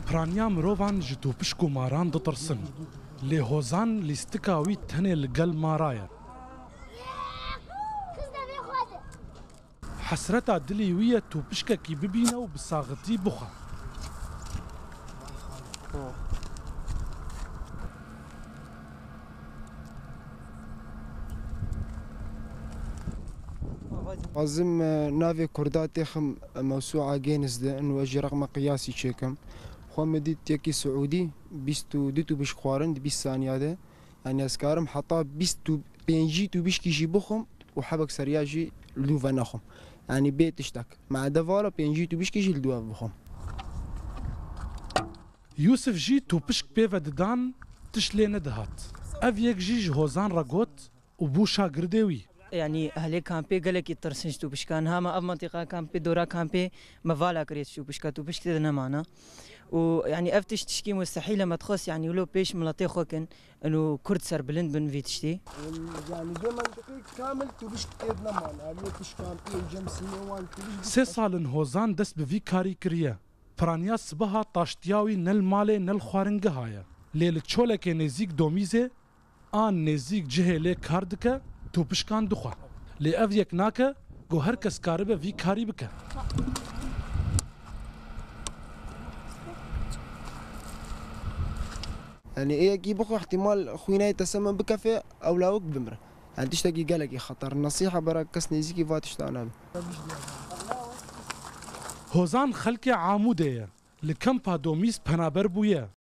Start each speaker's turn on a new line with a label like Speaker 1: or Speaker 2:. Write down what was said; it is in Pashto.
Speaker 1: پرانیا مروان ji tûpişk û maran ditirsin. Lê hozan lîstika wî tenê li gel mara ye. Hesreta dilê wî ye tûpişkekî bibîne û bi saxitî bixe.
Speaker 2: عزم نافي كردات يخم موسوعة جينز ده انه اجي رقم قياسي شيكم خو مديت تيكي سعودي بيستو ديتو بش خوارن دي 20 ثانية ده يعني اسكارم حطا بيستو بينجي تو بيش كيجي بخم وحبك سرياجي لدوفا نخم يعني بيت اشتك مع دفارة بينجي تو بيش كيجي لدوفا بخم
Speaker 1: يوسف جي tûpişk pêve didan tiş lê nedihat. Ev yek jî ji hozan re got û bû şagirdê wî.
Speaker 3: يعني أهلي كامبي قالك يترسنج تو بشكان هما أب منطقة كامبي دورا كامبي مفالا كريت شو بشكا تو بشكي دنا معنا ويعني أفتش تشكي مستحيل ما تخص يعني ولو بيش ملاتي خوكن إنه كرد سر بلند بن في تشتي
Speaker 2: يعني دو منطقي كامل تو بشكي دنا معنا هل يكش كامبي جمس نوان
Speaker 1: Sê salin hozan dest bi vî karî kiriye. Piraniya sibaha taştiyawî nel malê nel xwaringeha ye. Lê li çolekê nêzik domîzê an nêzik cihê lê kar dike tûpişkan dixwe. Lê ev yek nake got her kes karibe vî karî bike.
Speaker 2: يعني ايه كي بخو احتمال خوينا يتسمم بكفي او لاوك بمره يعني تشتكي قالك خطر النصيحة برا كس نيزيكي فاتش تانا
Speaker 1: Hozan xelkê Amûdê ye. Li kempa domîz penaber bûye.